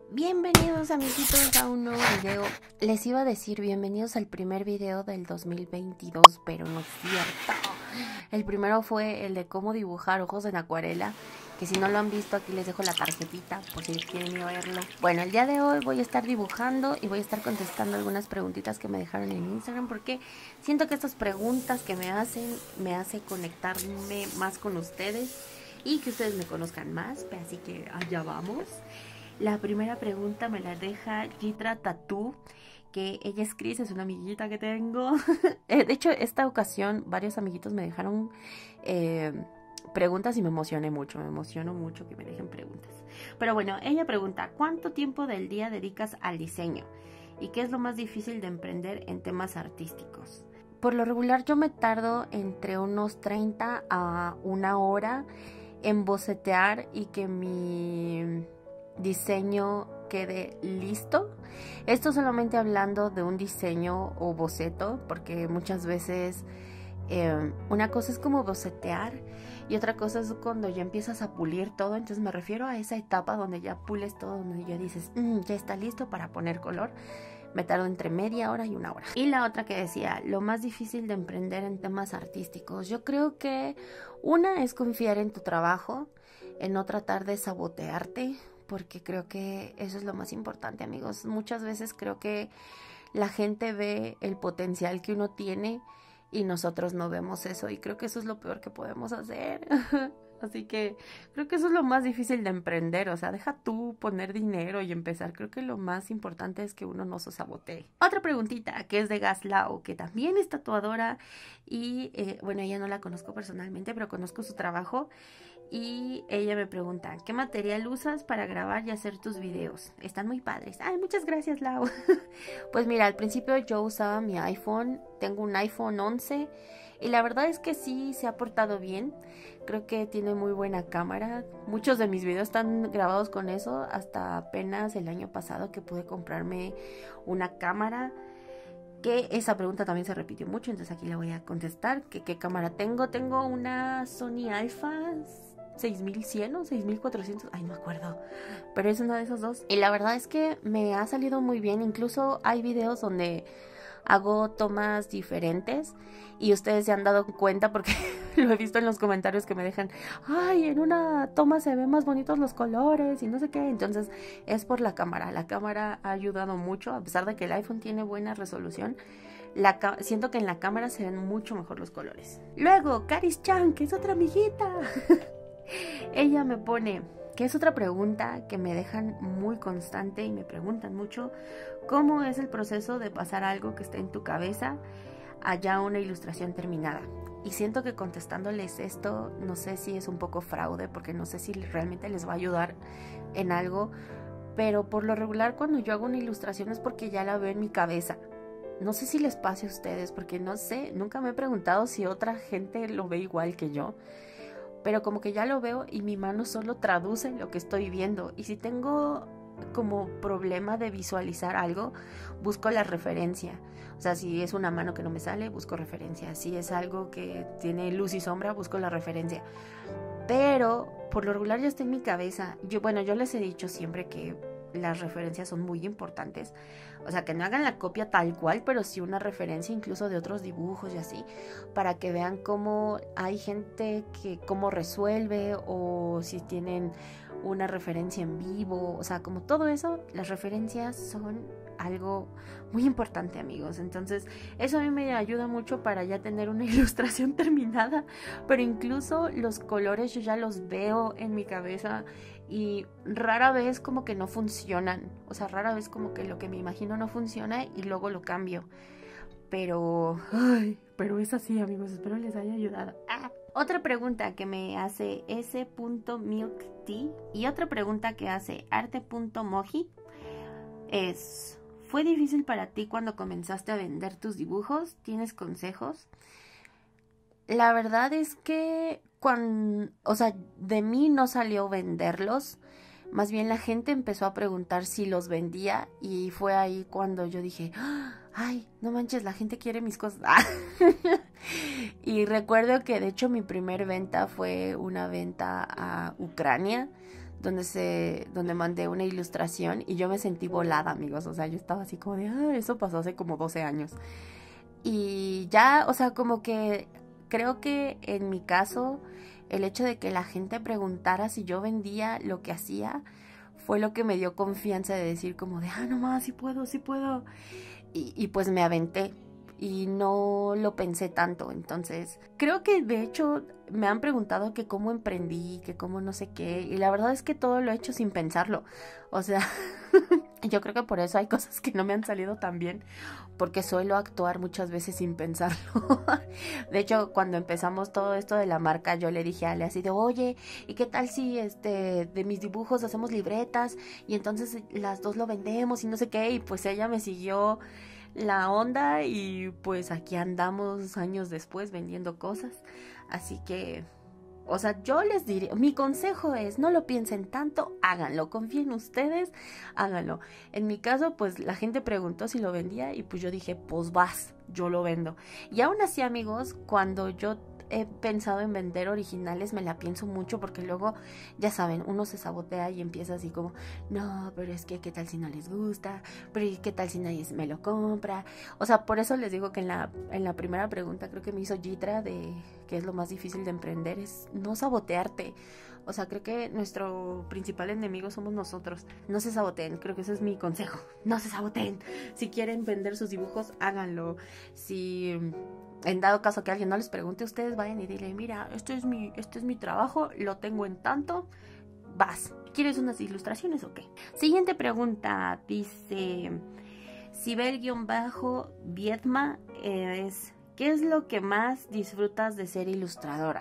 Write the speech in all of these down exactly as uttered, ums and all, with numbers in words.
Bienvenidos amiguitos a un nuevo video. Les iba a decir bienvenidos al primer video del dos mil veintidós, pero no es cierto. El primero fue el de cómo dibujar ojos en acuarela, que si no lo han visto aquí les dejo la tarjetita por si quieren ir a verlo. Bueno, el día de hoy voy a estar dibujando y voy a estar contestando algunas preguntitas que me dejaron en Instagram, porque siento que estas preguntas que me hacen me hace conectarme más con ustedes y que ustedes me conozcan más, así que allá vamos. La primera pregunta me la deja Gitra Tattoo, que ella es Cris, es una amiguita que tengo. De hecho, esta ocasión varios amiguitos me dejaron eh, preguntas y me emocioné mucho, me emociono mucho que me dejen preguntas. Pero bueno, ella pregunta, ¿cuánto tiempo del día dedicas al diseño? ¿Y qué es lo más difícil de emprender en temas artísticos? Por lo regular yo me tardo entre unos treinta a una hora en bocetear y que mi diseño quede listo. Esto solamente hablando de un diseño o boceto, porque muchas veces eh, una cosa es como bocetear y otra cosa es cuando ya empiezas a pulir todo. Entonces me refiero a esa etapa donde ya pules todo, donde ya dices mmm, ya está listo para poner color. Me tardo entre media hora y una hora. Y la otra que decía, lo más difícil de emprender en temas artísticos. Yo creo que una es confiar en tu trabajo, en no tratar de sabotearte, porque creo que eso es lo más importante, amigos. Muchas veces creo que la gente ve el potencial que uno tiene y nosotros no vemos eso, y creo que eso es lo peor que podemos hacer. Así que creo que eso es lo más difícil de emprender. O sea, deja tú poner dinero y empezar. Creo que lo más importante es que uno no se sabotee. Otra preguntita que es de Gaslao, que también es tatuadora. Y eh, bueno, ella no la conozco personalmente, pero conozco su trabajo. Y ella me pregunta, ¿qué material usas para grabar y hacer tus videos? Están muy padres. Ay, muchas gracias, Lau. Pues mira, al principio yo usaba mi iPhone. Tengo un iPhone once. Y la verdad es que sí se ha portado bien. Creo que tiene muy buena cámara. Muchos de mis videos están grabados con eso. Hasta apenas el año pasado que pude comprarme una cámara. Que esa pregunta también se repitió mucho, entonces aquí la voy a contestar. ¿Qué, qué cámara tengo? Tengo una Sony Alpha seis mil cien o seis mil cuatrocientos. Ay, no me acuerdo. Pero es una de esas dos. Y la verdad es que me ha salido muy bien. Incluso hay videos donde hago tomas diferentes y ustedes se han dado cuenta porque lo he visto en los comentarios que me dejan, ay, en una toma se ven más bonitos los colores y no sé qué. Entonces es por la cámara. La cámara ha ayudado mucho, a pesar de que el iPhone tiene buena resolución. La siento que en la cámara se ven mucho mejor los colores. Luego, Caris Chan, que es otra amiguita. Ella me pone, que es otra pregunta que me dejan muy constante y me preguntan mucho, ¿cómo es el proceso de pasar algo que está en tu cabeza a ya una ilustración terminada? Y siento que contestándoles esto, no sé si es un poco fraude, porque no sé si realmente les va a ayudar en algo, pero por lo regular cuando yo hago una ilustración es porque ya la veo en mi cabeza. No sé si les pase a ustedes, porque no sé, nunca me he preguntado si otra gente lo ve igual que yo. Pero como que ya lo veo y mi mano solo traduce lo que estoy viendo. Y si tengo como problema de visualizar algo, busco la referencia. O sea, si es una mano que no me sale, busco referencia. Si es algo que tiene luz y sombra, busco la referencia. Pero por lo regular ya está en mi cabeza. Yo, bueno, yo les he dicho siempre que las referencias son muy importantes. O sea, que no hagan la copia tal cual, pero sí una referencia incluso de otros dibujos y así, para que vean cómo hay gente que cómo resuelve, o si tienen una referencia en vivo. O sea, como todo eso, las referencias son algo muy importante, amigos. Entonces eso a mí me ayuda mucho para ya tener una ilustración terminada. Pero incluso los colores yo ya los veo en mi cabeza y rara vez como que no funcionan. O sea, rara vez como que lo que me imagino no funciona y luego lo cambio. Pero, ay, pero es así, amigos. Espero les haya ayudado. Ah. Otra pregunta que me hace s.milktea y otra pregunta que hace arte.moji es, ¿fue difícil para ti cuando comenzaste a vender tus dibujos? ¿Tienes consejos? La verdad es que cuando, o sea, de mí no salió venderlos. Más bien la gente empezó a preguntar si los vendía y fue ahí cuando yo dije, ay, no manches, la gente quiere mis cosas. Y recuerdo que de hecho mi primer venta fue una venta a Ucrania, donde se donde mandé una ilustración y yo me sentí volada, amigos. O sea, yo estaba así como de, ah, eso pasó hace como doce años. Y ya, o sea, como que creo que en mi caso, el hecho de que la gente preguntara si yo vendía lo que hacía fue lo que me dio confianza de decir como de, ah, no más, sí puedo, sí puedo. Y, y pues me aventé y no lo pensé tanto. Entonces creo que de hecho me han preguntado que cómo emprendí, que cómo no sé qué, y la verdad es que todo lo he hecho sin pensarlo. O sea, yo creo que por eso hay cosas que no me han salido tan bien, porque suelo actuar muchas veces sin pensarlo. De hecho, cuando empezamos todo esto de la marca, yo le dije a Ale así de, oye, ¿y qué tal si este de mis dibujos hacemos libretas y entonces las dos lo vendemos y no sé qué? Y pues ella me siguió la onda y pues aquí andamos años después vendiendo cosas. Así que, o sea, yo les diría, mi consejo es, no lo piensen tanto, háganlo, confíen ustedes, háganlo. En mi caso, pues la gente preguntó si lo vendía y pues yo dije, pues vas, yo lo vendo. Y aún así, amigos, cuando yo he pensado en vender originales, me la pienso mucho porque luego, ya saben, uno se sabotea y empieza así como, no, pero es que qué tal si no les gusta, pero qué tal si nadie me lo compra. O sea, por eso les digo que en la, en la primera pregunta creo que me hizo Gitra de que es lo más difícil de emprender, es no sabotearte. O sea, creo que nuestro principal enemigo somos nosotros. No se saboteen, creo que ese es mi consejo. No se saboteen. Si quieren vender sus dibujos, háganlo. Si en dado caso que alguien no les pregunte, ustedes vayan y dile, mira, esto es mi, este es mi trabajo, lo tengo en tanto, vas. ¿Quieres unas ilustraciones o qué? Siguiente pregunta, dice Sibel-Viedma, es, ¿qué es lo que más disfrutas de ser ilustradora?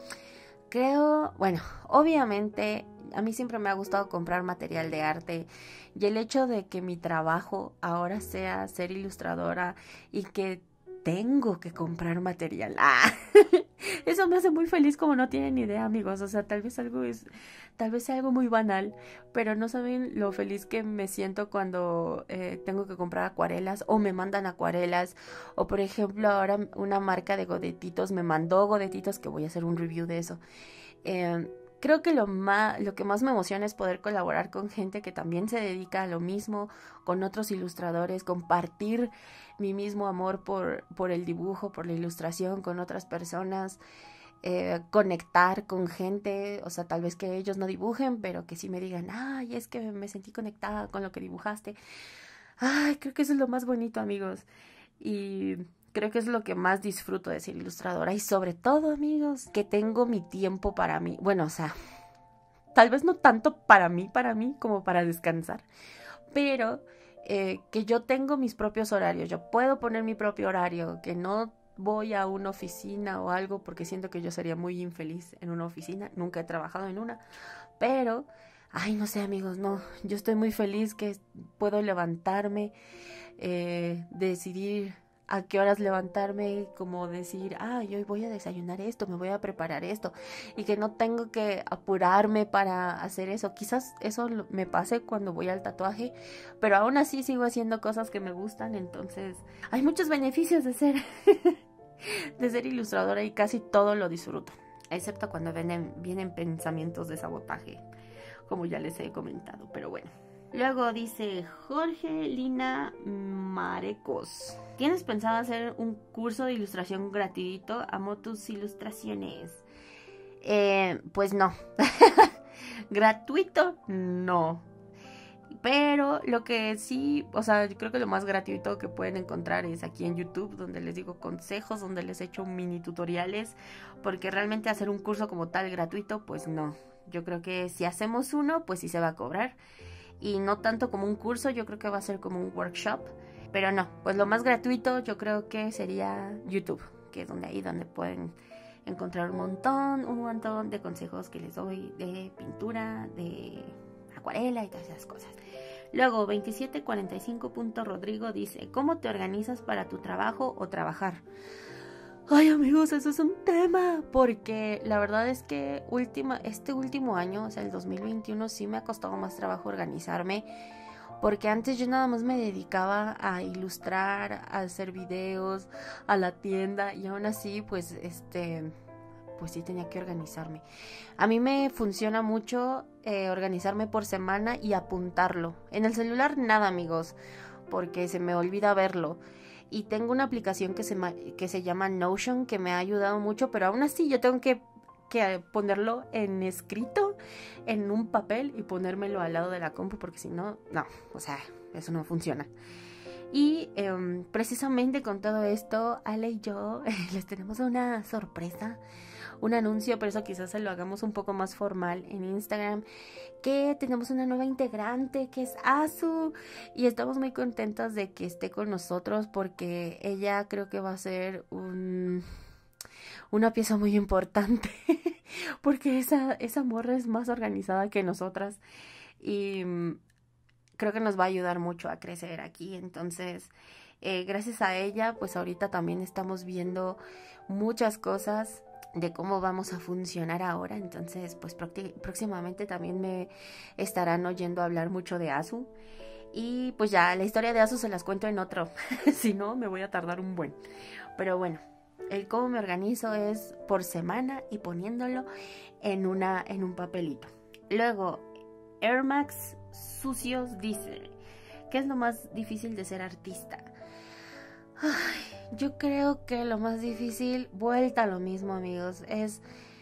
Creo, bueno, obviamente a mí siempre me ha gustado comprar material de arte y el hecho de que mi trabajo ahora sea ser ilustradora y que tengo que comprar material. Ah, eso me hace muy feliz, como no tienen idea, amigos. O sea, tal vez algo es, tal vez sea algo muy banal, pero no saben lo feliz que me siento cuando eh, tengo que comprar acuarelas o me mandan acuarelas. O por ejemplo, ahora una marca de godetitos me mandó godetitos, que voy a hacer un review de eso. Eh, Creo que lo más, lo que más me emociona es poder colaborar con gente que también se dedica a lo mismo, con otros ilustradores, compartir mi mismo amor por, por el dibujo, por la ilustración con otras personas, eh, conectar con gente, o sea, tal vez que ellos no dibujen, pero que sí me digan, ay, es que me sentí conectada con lo que dibujaste. Ay, creo que eso es lo más bonito, amigos. Y creo que es lo que más disfruto de ser ilustradora. Y sobre todo, amigos, que tengo mi tiempo para mí. Bueno, o sea, tal vez no tanto para mí, para mí, como para descansar. Pero eh, que yo tengo mis propios horarios. Yo puedo poner mi propio horario. Que no voy a una oficina o algo porque siento que yo sería muy infeliz en una oficina. Nunca he trabajado en una. Pero, ay, no sé, amigos, no. Yo estoy muy feliz que puedo levantarme, eh, decidir a qué horas levantarme, como decir, ah, yo voy a desayunar esto, me voy a preparar esto, y que no tengo que apurarme para hacer eso. Quizás eso me pase cuando voy al tatuaje, pero aún así sigo haciendo cosas que me gustan. Entonces hay muchos beneficios de ser de ser ilustradora y casi todo lo disfruto, excepto cuando vienen, vienen pensamientos de sabotaje, como ya les he comentado, pero bueno. Luego dice Jorge Lina Marecos, ¿tienes pensado hacer un curso de ilustración gratuito? Amo tus ilustraciones. Eh, pues no. Gratuito, no. Pero lo que sí, o sea, yo creo que lo más gratuito que pueden encontrar es aquí en YouTube, donde les digo consejos, donde les echo mini tutoriales, porque realmente hacer un curso como tal gratuito, pues no. Yo creo que si hacemos uno, pues sí se va a cobrar. Y no tanto como un curso, yo creo que va a ser como un workshop. Pero no, pues lo más gratuito yo creo que sería YouTube, que es donde ahí donde pueden encontrar un montón, un montón de consejos que les doy de pintura, de acuarela y todas esas cosas. Luego, veintisiete cuarenta y cinco punto Rodrigo dice, ¿cómo te organizas para tu trabajo o trabajar? Ay, amigos, eso es un tema, porque la verdad es que última, este último año, o sea, el dos mil veintiuno, sí me ha costado más trabajo organizarme, porque antes yo nada más me dedicaba a ilustrar, a hacer videos, a la tienda, y aún así, pues, este, pues sí tenía que organizarme. A mí me funciona mucho eh, organizarme por semana y apuntarlo. En el celular nada, amigos, porque se me olvida verlo. Y tengo una aplicación que se, que se llama Notion, que me ha ayudado mucho, pero aún así yo tengo que, que ponerlo en escrito, en un papel, y ponérmelo al lado de la compu, porque si no, no, o sea, eso no funciona. Y eh, precisamente con todo esto, Ale y yo les tenemos una sorpresa, un anuncio, pero eso quizás se lo hagamos un poco más formal en Instagram, que tenemos una nueva integrante que es Azu, y estamos muy contentas de que esté con nosotros porque ella creo que va a ser un, una pieza muy importante porque esa, esa morra es más organizada que nosotras y creo que nos va a ayudar mucho a crecer aquí. Entonces, eh, gracias a ella, pues ahorita también estamos viendo muchas cosas de cómo vamos a funcionar ahora. Entonces, pues próximamente también me estarán oyendo hablar mucho de Azu. Y pues ya, la historia de Azu se las cuento en otro. Si no, me voy a tardar un buen. Pero bueno, el cómo me organizo es por semana y poniéndolo en, una, en un papelito. Luego, Air Max Sucios dice, ¿qué es lo más difícil de ser artista? Ay, yo creo que lo más difícil, vuelta a lo mismo, amigos, es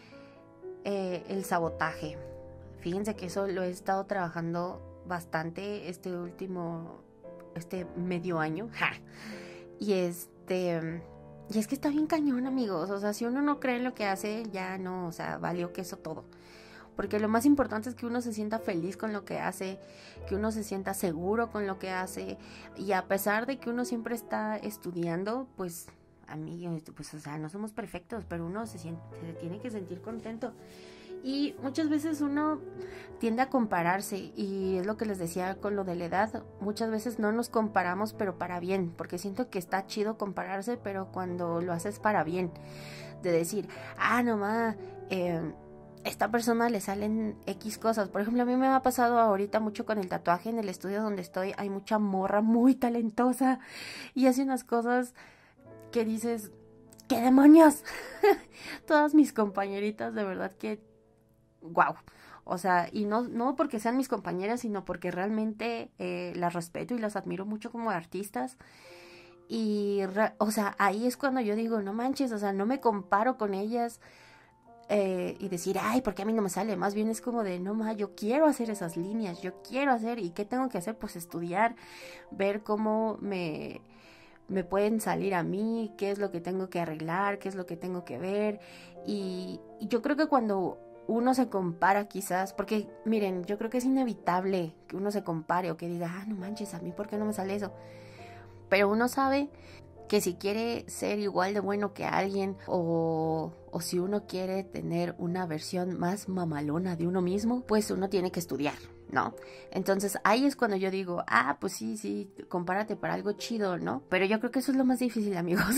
eh, el sabotaje. Fíjense que eso lo he estado trabajando bastante este último, este medio año. ¡Ja! Y este, y es que está bien cañón, amigos. O sea, si uno no cree en lo que hace, ya no, o sea, valió queso todo. Porque lo más importante es que uno se sienta feliz con lo que hace, que uno se sienta seguro con lo que hace. Y a pesar de que uno siempre está estudiando, pues, amigos, pues, o sea, no somos perfectos, pero uno se, siente, se tiene que sentir contento. Y muchas veces uno tiende a compararse, y es lo que les decía con lo de la edad. Muchas veces no nos comparamos, pero para bien, porque siento que está chido compararse, pero cuando lo haces para bien. De decir, ah, no ma, eh... esta persona le salen X cosas. Por ejemplo, a mí me ha pasado ahorita mucho con el tatuaje. En el estudio donde estoy hay mucha morra muy talentosa y hace unas cosas que dices, ¿qué demonios? Todas mis compañeritas, de verdad que wow. O sea, y no, no porque sean mis compañeras, sino porque realmente eh, las respeto y las admiro mucho como artistas. Y, o sea, ahí es cuando yo digo, no manches, o sea, no me comparo con ellas. Eh, y decir, ay, ¿por qué a mí no me sale? Más bien es como de, no ma, yo quiero hacer esas líneas, yo quiero hacer, ¿y qué tengo que hacer? Pues estudiar, ver cómo me, me pueden salir a mí, qué es lo que tengo que arreglar, qué es lo que tengo que ver. Y, y yo creo que cuando uno se compara quizás, porque miren, yo creo que es inevitable que uno se compare o que diga, ah, no manches, a mí, ¿por qué no me sale eso? Pero uno sabe que si quiere ser igual de bueno que alguien o, o si uno quiere tener una versión más mamalona de uno mismo, pues uno tiene que estudiar, ¿no? Entonces ahí es cuando yo digo, ah, pues sí, sí, compárate para algo chido, ¿no? Pero yo creo que eso es lo más difícil, amigos.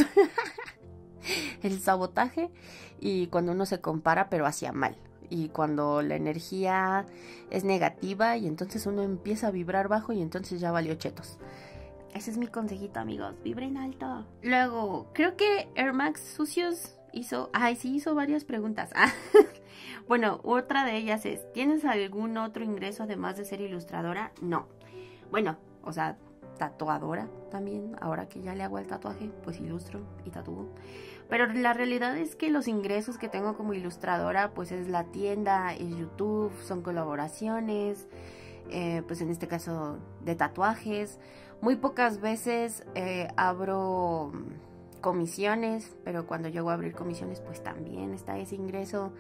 El sabotaje y cuando uno se compara pero hacia mal. Y cuando la energía es negativa y entonces uno empieza a vibrar bajo y entonces ya valió chetos. Ese es mi consejito, amigos. Vibren alto. Luego, creo que Air Max Sucios hizo... Ay, sí, hizo varias preguntas. Ah, bueno, otra de ellas es, ¿tienes algún otro ingreso además de ser ilustradora? No. Bueno, o sea, tatuadora también. Ahora que ya le hago el tatuaje, pues ilustro y tatúo. Pero la realidad es que los ingresos que tengo como ilustradora, pues es la tienda, es YouTube, son colaboraciones, eh, pues en este caso de tatuajes. Muy pocas veces eh, abro comisiones, pero cuando llego a abrir comisiones, pues también está ese ingreso.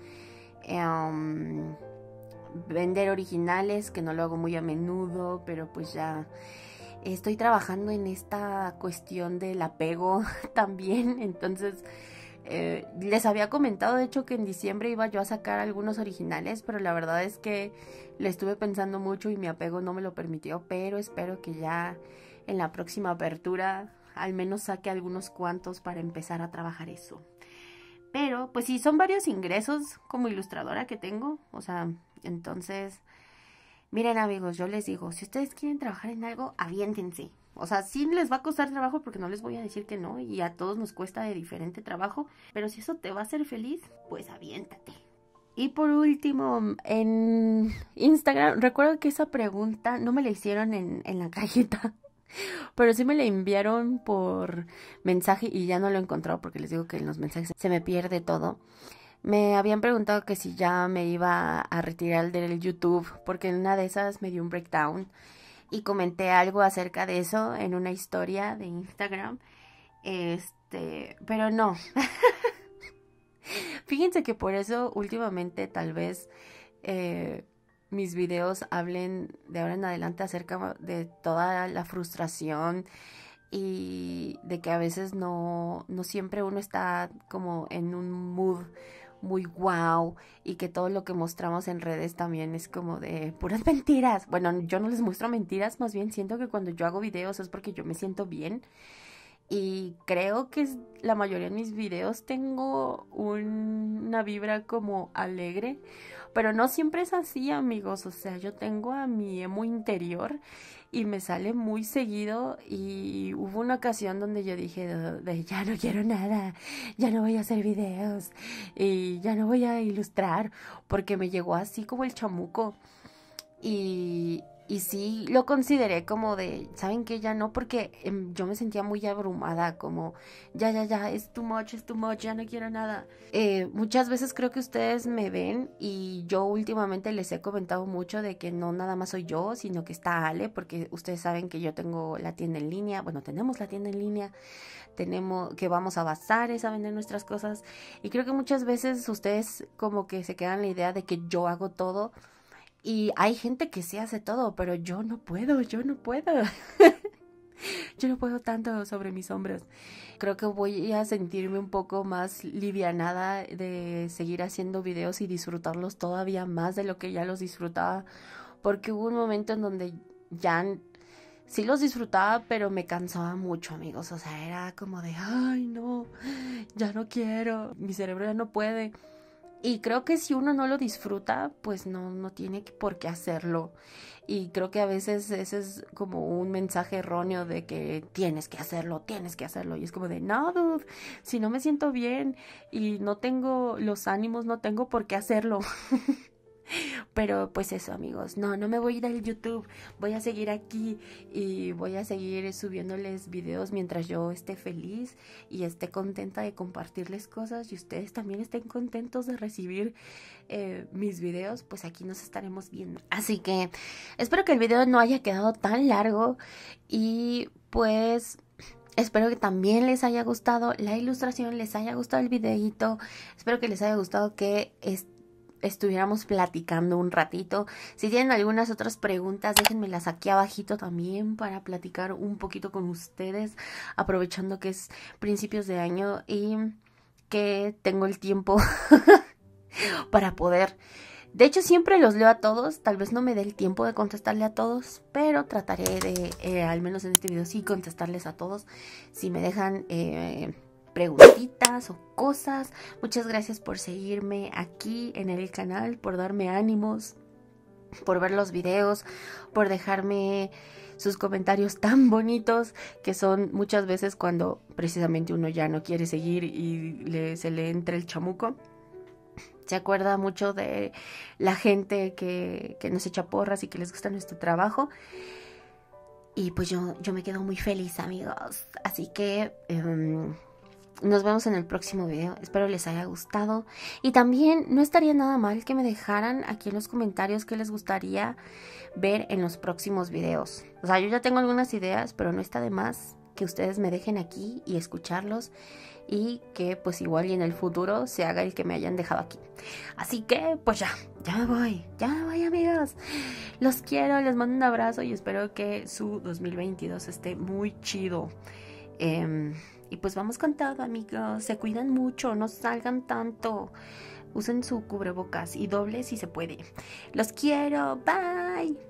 Um, vender originales, que no lo hago muy a menudo, pero pues ya estoy trabajando en esta cuestión del apego también. Entonces, eh, les había comentado, de hecho, que en diciembre iba yo a sacar algunos originales, pero la verdad es que le estuve pensando mucho y mi apego no me lo permitió, pero espero que ya en la próxima apertura al menos saque algunos cuantos para empezar a trabajar eso. Pero, pues sí, son varios ingresos como ilustradora que tengo, o sea, entonces, miren amigos, yo les digo, si ustedes quieren trabajar en algo, aviéntense. O sea, sí les va a costar trabajo porque no les voy a decir que no, y a todos nos cuesta de diferente trabajo, pero si eso te va a hacer feliz, pues aviéntate. Y por último, en Instagram, recuerdo que esa pregunta no me la hicieron en, en la cajita, pero sí me la enviaron por mensaje y ya no lo he encontrado porque les digo que en los mensajes se me pierde todo. Me habían preguntado que si ya me iba a retirar del YouTube porque en una de esas me dio un breakdown y comenté algo acerca de eso en una historia de Instagram. Este, pero no. Fíjense que por eso últimamente tal vez eh, mis videos hablen de ahora en adelante acerca de toda la frustración y de que a veces no, no siempre uno está como en un mood muy wow y que todo lo que mostramos en redes también es como de puras mentiras. Bueno, yo no les muestro mentiras, más bien siento que cuando yo hago videos es porque yo me siento bien. Y creo que la mayoría de mis videos tengo un, una vibra como alegre, pero no siempre es así, amigos. O sea, yo tengo a mi emo interior y me sale muy seguido. Y hubo una ocasión donde yo dije de, de ya no quiero nada, ya no voy a hacer videos y ya no voy a ilustrar, porque me llegó así como el chamuco. Y... Y sí, lo consideré como de, ¿saben qué? Ya no, porque eh, yo me sentía muy abrumada, como, ya, ya, ya, es too much, es too much, ya no quiero nada. Eh, muchas veces creo que ustedes me ven y yo últimamente les he comentado mucho de que no nada más soy yo, sino que está Ale, porque ustedes saben que yo tengo la tienda en línea, bueno, tenemos la tienda en línea, tenemos que vamos a bazares a vender nuestras cosas, y creo que muchas veces ustedes como que se quedan la idea de que yo hago todo. Y hay gente que sí hace todo, pero yo no puedo, yo no puedo. Yo no puedo tanto sobre mis hombros. Creo que voy a sentirme un poco más livianada de seguir haciendo videos y disfrutarlos todavía más de lo que ya los disfrutaba. Porque hubo un momento en donde ya sí los disfrutaba, pero me cansaba mucho, amigos. O sea, era como de, ay, no, ya no quiero, mi cerebro ya no puede. Y creo que si uno no lo disfruta, pues no, no tiene por qué hacerlo. Y creo que a veces ese es como un mensaje erróneo de que tienes que hacerlo, tienes que hacerlo. Y es como de, no, dude, si no me siento bien y no tengo los ánimos, no tengo por qué hacerlo. Pero pues eso, amigos, no, no me voy a ir al YouTube, voy a seguir aquí y voy a seguir subiéndoles videos mientras yo esté feliz y esté contenta de compartirles cosas y ustedes también estén contentos de recibir eh, mis videos, pues aquí nos estaremos viendo. Así que espero que el video no haya quedado tan largo y pues espero que también les haya gustado la ilustración, les haya gustado el videito, espero que les haya gustado que este estuviéramos platicando un ratito. Si tienen algunas otras preguntas, déjenmelas aquí abajito también para platicar un poquito con ustedes, aprovechando que es principios de año y que tengo el tiempo para poder. De hecho, siempre los leo a todos, tal vez no me dé el tiempo de contestarle a todos, pero trataré de, eh, al menos en este video, sí contestarles a todos, si me dejan eh, preguntitas o cosas. Muchas gracias por seguirme aquí en el canal, por darme ánimos, por ver los videos, por dejarme sus comentarios tan bonitos, que son muchas veces cuando precisamente uno ya no quiere seguir y le, se le entra el chamuco. Se acuerda mucho de la gente que, que nos echa porras y que les gusta nuestro trabajo. Y pues yo, yo me quedo muy feliz, amigos. Así que Um, nos vemos en el próximo video, espero les haya gustado. Y también no estaría nada mal que me dejaran aquí en los comentarios qué les gustaría ver en los próximos videos. O sea, yo ya tengo algunas ideas, pero no está de más que ustedes me dejen aquí y escucharlos. Y que pues igual y en el futuro se haga el que me hayan dejado aquí. Así que pues ya, ya me voy, ya me voy, amigos. Los quiero, les mando un abrazo y espero que su dos mil veintidós esté muy chido. Eh... Y pues vamos con todo, amigos. Se cuidan mucho, no salgan tanto. Usen su cubrebocas y doble si se puede. Los quiero. Bye.